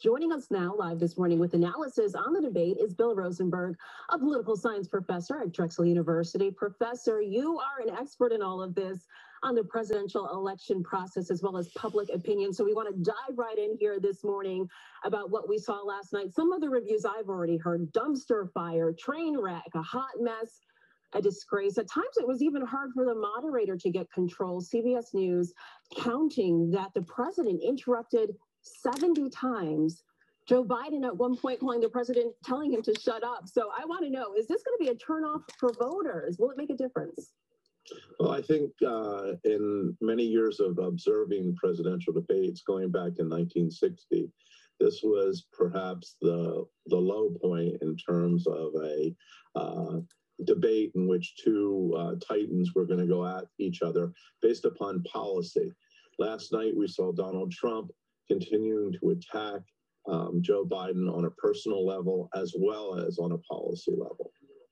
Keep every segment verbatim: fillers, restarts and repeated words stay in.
Joining us now live this morning with analysis on the debate is Bill Rosenberg, a political science professor at Drexel University. Professor, you are an expert in all of this on the presidential election process as well as public opinion. So we want to dive right in here this morning about what we saw last night. Some of the reviews I've already heard: dumpster fire, train wreck, a hot mess, a disgrace. At times it was even hard for the moderator to get control. C B S News counting that the president interrupted seventy times. Joe Biden at one point calling the president, telling him to shut up. So I want to know, is this going to be a turnoff for voters? Will it make a difference? Well, I think uh, in many years of observing presidential debates going back to nineteen sixty, this was perhaps the the low point in terms of a uh, debate in which two uh, titans were going to go at each other based upon policy. Last night, we saw Donald Trump continuing to attack um, Joe Biden on a personal level as well as on a policy level.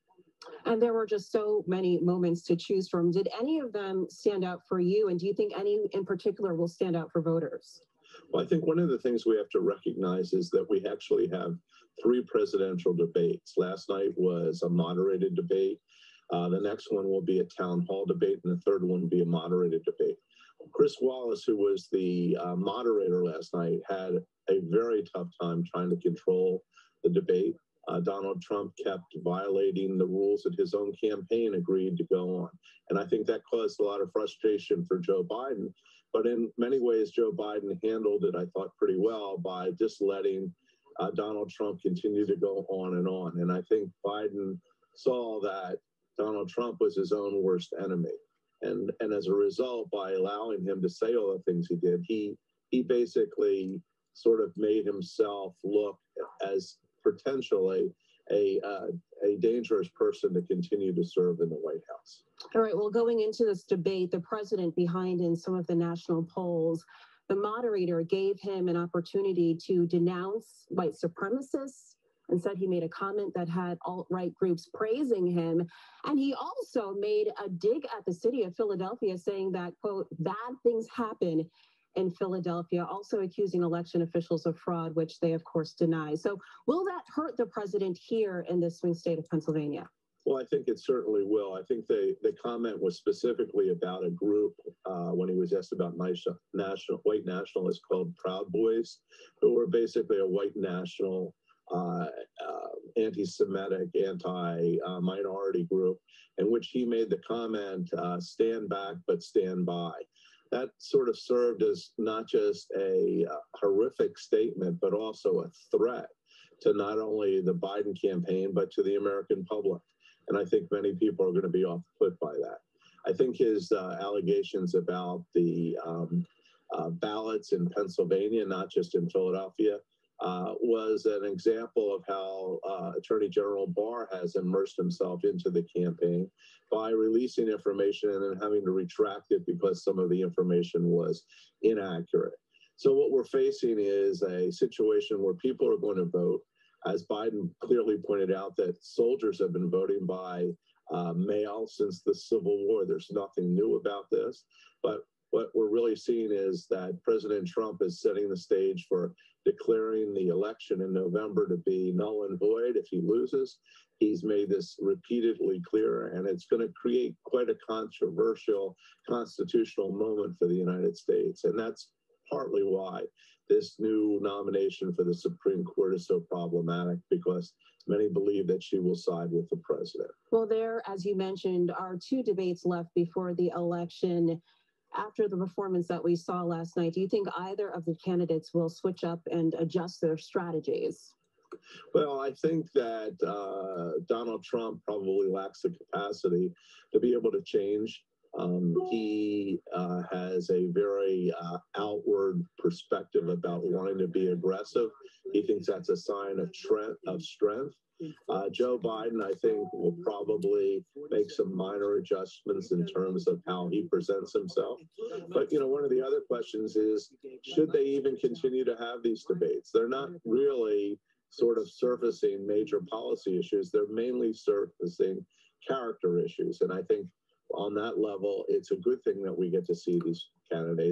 And there were just so many moments to choose from. Did any of them stand out for you? And do you think any in particular will stand out for voters? Well, I think one of the things we have to recognize is that we actually have three presidential debates. Last night was a moderated debate. Uh, the next one will be a town hall debate, and the third one will be a moderated debate. Chris Wallace, who was the uh, moderator last night, had a very tough time trying to control the debate. Uh, Donald Trump kept violating the rules that his own campaign agreed to go on. And I think that caused a lot of frustration for Joe Biden. But in many ways, Joe Biden handled it, I thought, pretty well by just letting uh, Donald Trump continue to go on and on. And I think Biden saw that Donald Trump was his own worst enemy. And, and as a result, by allowing him to say all the things he did, he, he basically sort of made himself look as potentially a, uh, a dangerous person to continue to serve in the White House. All right, well, going into this debate, the president behind in some of the national polls, the moderator gave him an opportunity to denounce white supremacists and said he made a comment that had alt-right groups praising him. And he also made a dig at the city of Philadelphia, saying that, quote, bad things happen in Philadelphia, also accusing election officials of fraud, which they, of course, deny. So will that hurt the president here in the swing state of Pennsylvania? Well, I think it certainly will. I think the, the comment was specifically about a group uh, when he was asked about national, national, white nationalists called Proud Boys, who were basically a white national, uh, uh, anti-Semitic, anti-minority uh, group, in which he made the comment, uh, stand back, but stand by. That sort of served as not just a uh, horrific statement, but also a threat to not only the Biden campaign, but to the American public. And I think many people are going to be off put by that. I think his uh, allegations about the um, uh, ballots in Pennsylvania, not just in Philadelphia, uh, was an example of how uh, Attorney General Barr has immersed himself into the campaign by releasing information and then having to retract it because some of the information was inaccurate. So what we're facing is a situation where people are going to vote. As Biden clearly pointed out, that soldiers have been voting by uh, mail since the Civil War. There's nothing new about this. But what we're really seeing is that President Trump is setting the stage for declaring the election in November to be null and void if he loses. He's made this repeatedly clear, and it's going to create quite a controversial constitutional moment for the United States. And that's partly why this new nomination for the Supreme Court is so problematic, because many believe that she will side with the president. Well, there, as you mentioned, are two debates left before the election. After the performance that we saw last night, do you think either of the candidates will switch up and adjust their strategies? Well, I think that uh, Donald Trump probably lacks the capacity to be able to change. Um, he uh, has a very uh, outward perspective about wanting to be aggressive. He thinks that's a sign of, tre- of strength. Uh, Joe Biden, I think, will probably make some minor adjustments in terms of how he presents himself. But, you know, one of the other questions is, should they even continue to have these debates? They're not really sort of surfacing major policy issues. They're mainly surfacing character issues. And I think on that level, it's a good thing that we get to see these candidates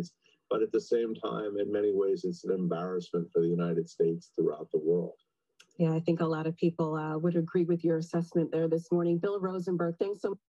But at the same time, in many ways, it's an embarrassment for the United States throughout the world. Yeah, I think a lot of people uh, would agree with your assessment there this morning. Bill Rosenberg, thanks so much.